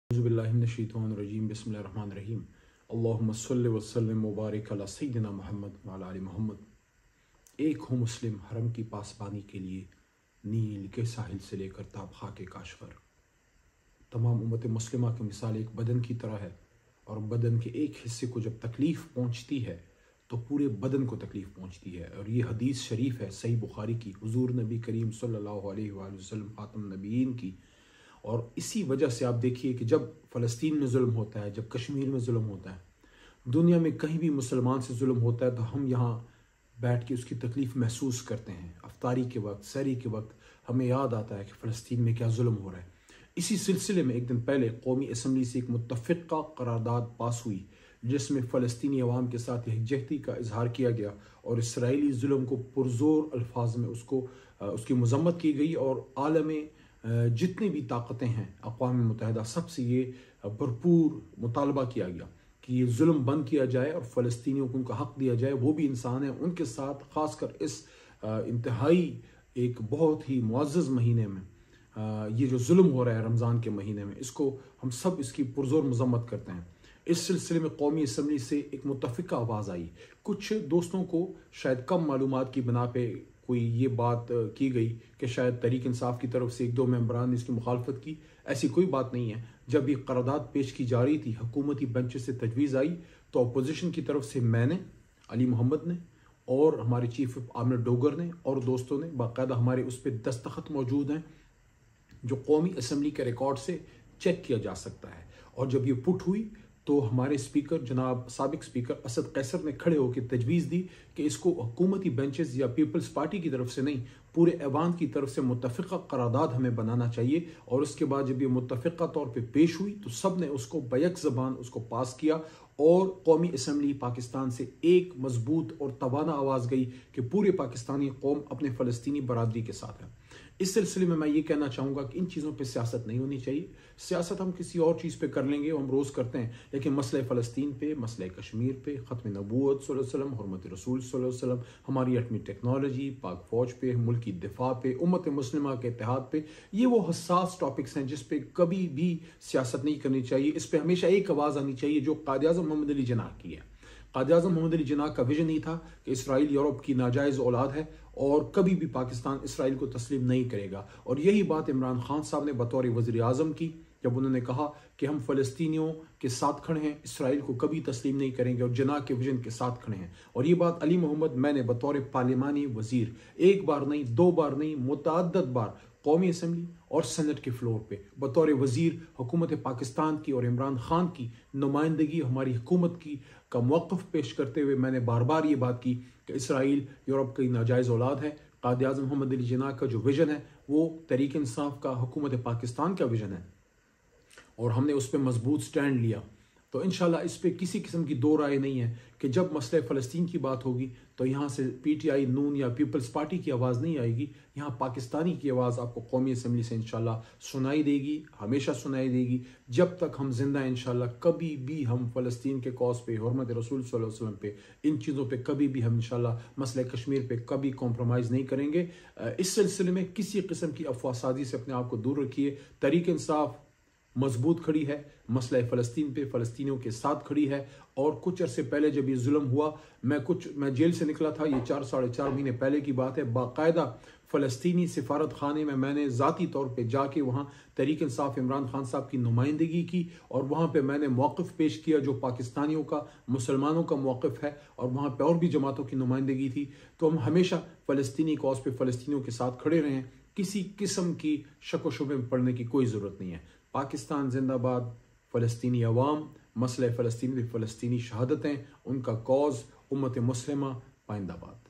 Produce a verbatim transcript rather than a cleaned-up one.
औज़ुबिल्लाहिमिनश्शैतानिर्रजीम बिस्मिल्लाहिर्रहमानिर्रहीम अल्लाहुम्मा सल्लि व सल्लिम व बारिक अला सय्यिदिना मुहम्मद व अला आलि मुहम्मद। एक हो मुस्लिम हरम की पासबानी के लिए नील के साहिल से लेकर ताबखा के काशवर। तमाम उम्मत मुस्लिमा की मिसाल एक बदन की तरह है, और बदन के एक हिस्से को जब तकलीफ़ पहुँचती है तो पूरे बदन को तकलीफ़ पहुँचती है। और ये हदीस शरीफ है सही बुखारी की, हुज़ूर नबी करीम सल्लल्लाहु अलैहि वसल्लम ख़ातम नबीयीन की। और इसी वजह से आप देखिए कि जब फ़लस्तीन में जुल्म होता है, जब कश्मीर में जुल्म होता है, दुनिया में कहीं भी मुसलमान से जुल्म होता है, तो हम यहाँ बैठ के उसकी तकलीफ़ महसूस करते हैं। अफ्तारी के वक्त, सहरी के वक्त हमें याद आता है कि फ़लस्तीन में क्या जुल्म हो रहा है। इसी सिलसिले में एक दिन पहले कौमी असम्बली से एक मुत्तफ़िक़ा करारदाद पास हुई, जिसमें फ़लस्तीनी अवाम के साथ यकजहती का इजहार किया गया और इसराइली जुल्म को पुरज़ोर अल्फाज में उसको उसकी मज़म्मत की गई। और आलम जितनी भी ताकतें हैं, अक़वाम मुत्तहिदा, सबसे ये भरपूर मुतालबा किया गया कि ये जुल्म बंद किया जाए और फ़लस्तीनियों को उनका हक़ दिया जाए। वो भी इंसान हैं, उनके साथ ख़ासकर इस इंतहाई एक बहुत ही मुअज़्ज़ज़ महीने में ये जो जुल्म हो रहा है रमज़ान के महीने में, इसको हम सब इसकी पुरज़ोर मज़म्मत करते हैं। इस सिलसिले में कौमी असम्बली से एक मुत्तफ़िक़ा आवाज़ आई। कुछ दोस्तों को शायद कम मालूमात की बिना पे कोई ये बात की गई कि शायद तहरीक इंसाफ की तरफ से एक दो मेंबरान ने इसकी मुखालफत की। ऐसी कोई बात नहीं है। जब ये करारदाद पेश की जा रही थी, हुकूमती बेंच से तजवीज़ आई, तो अपोजिशन की तरफ से मैंने, अली मोहम्मद ने और हमारे चीफ आमिर डोगर ने और दोस्तों ने, बाकायदा हमारे उस पर दस्तखत मौजूद हैं जो कौमी असम्बली के रिकॉर्ड से चेक किया जा सकता है। और जब ये पुट हुई तो हमारे स्पीकर जनाब साबिक स्पीकर असद कैसर ने खड़े होकर तजवीज़ दी कि इसको हुकूमती बेंचेस या पीपल्स पार्टी की तरफ से नहीं, पूरे ऐवान की तरफ से मुत्तफ़िक़ा करारदाद हमें बनाना चाहिए। और उसके बाद जब ये मुत्तफ़िक़ा तौर पे पेश हुई तो सब ने उसको बैक ज़बान उसको पास किया और कौमी असम्बली पाकिस्तान से एक मजबूत और तवाना आवाज़ गई कि पूरे पाकिस्तानी कौम अपने फ़लस्तीनी बरादरी के साथ है। इस सिलसिले में मैं ये कहना चाहूँगा कि इन चीज़ों पे सियासत नहीं होनी चाहिए। सियासत हम किसी और चीज़ पे कर लेंगे, हम रोज़ करते हैं, लेकिन मसले फ़लस्तीन पे, मसले कश्मीर पे, ख़त्म नबूवत सल्लल्लाहु अलैहि वसल्लम, हुर्मत रसूल सल्लल्लाहु अलैहि वसल्लम, हमारी एटमी टेक्नोलॉजी, पाक फ़ौज पे, मुल्क की दिफा पे, उम्मत मुस्लिमा के इत्तेहाद पे, ये वो हसास टॉपिक्स हैं जिस पे कभी भी सियासत नहीं करनी चाहिए। इस पर हमेशा एक आवाज़ आनी चाहिए जो क़ायद-ए-आज़म मोहम्मद अली जिन्नाह की है। क़ायद-ए-आज़म मोहम्मद अली जिन्नाह का विजन ही था कि इसराइल यूरोप की नाजायज़ औलाद है और कभी भी पाकिस्तान इसराइल को तस्लीम नहीं करेगा। और यही बात इमरान खान साहब ने बतौर वज़ीर आज़म की, जब उन्होंने कहा कि हम फ़लस्तीनियों के साथ खड़े हैं, इसराइल को कभी तस्लीम नहीं करेंगे और जिन्नाह के विजन के साथ खड़े हैं। और ये बात अली मोहम्मद, मैंने बतौर पार्लिमानी वज़ीर एक बार नहीं, दो बार नहीं, मुतअद्दिद बार कौमी असम्बली और सेनेट के फ्लोर पे बतौर वज़ीर हुकूमत पाकिस्तान की और इमरान खान की नुमाइंदगी, हमारी हुकूमत की का मौक़िफ़ पेश करते हुए मैंने बार बार ये बात की कि इसराइल यूरोप की नाजायज़ औलाद है। क़ायद-ए-आज़म मोहम्मद अली जिन्नाह का जो विजन है वो तहरीक इंसाफ का, हुकूमत पाकिस्तान का विजन है और हमने उस पर मजबूत स्टैंड लिया। तो इंशाल्लाह इस पर किसी किस्म की दो राय नहीं है कि जब मसले फ़लस्तीन की बात होगी तो यहाँ से पी टी आई, नून या पीपल्स पार्टी की आवाज़ नहीं आएगी। यहाँ पाकिस्तानी की आवाज़ आपको कौमी असम्बली से इंशाल्लाह सुनाई देगी, हमेशा सुनाई देगी। जब तक हम जिंदा हैं इंशाल्लाह कभी भी हम फ़लस्तीन के कॉज पे, हुर्मत रसूल सल्लल्लाहु अलैहि वसल्लम पे, इन चीज़ों पे कभी भी हम इंशाल्लाह मसले कश्मीर पे कभी कॉम्प्रोमाइज़ नहीं करेंगे। इस सिलसिले में किसी किस्म की अफवाहसाजी से अपने आप को दूर रखिए। तहरीक इंसाफ मजबूत खड़ी है, मसला फ़लस्तीन पे फ़लस्तीनियों के साथ खड़ी है। और कुछ अरसे पहले जब ये जुल्म हुआ, मैं कुछ मैं जेल से निकला था, ये चार साढ़े चार महीने पहले की बात है, बाकायदा फ़लस्तीनी सिफारत खाने में मैंने ज़ाती तौर पे जाके वहाँ तहरीक इंसाफ इमरान खान साहब की नुमाइंदगी की और वहाँ पे मैंने मौक़िफ़ पेश किया जो पाकिस्तानियों का, मुसलमानों का मौक़िफ़ है। और वहाँ पे और भी जमातों की नुमाइंदगी थी। तो हम हमेशा फ़लस्तीनी कॉज पे फ़लस्तीनियों के साथ खड़े रहें, किसी किस्म की शक व शुबे में पड़ने की कोई ज़रूरत नहीं है। पाकिस्तान जिंदाबाद, फ़लस्तीनी अवाम, मसले फ़लस्तीन में फ़लस्तीनी शहादतें, उनका कॉज, उम्मत मुस्लिमा पाइंदाबाद।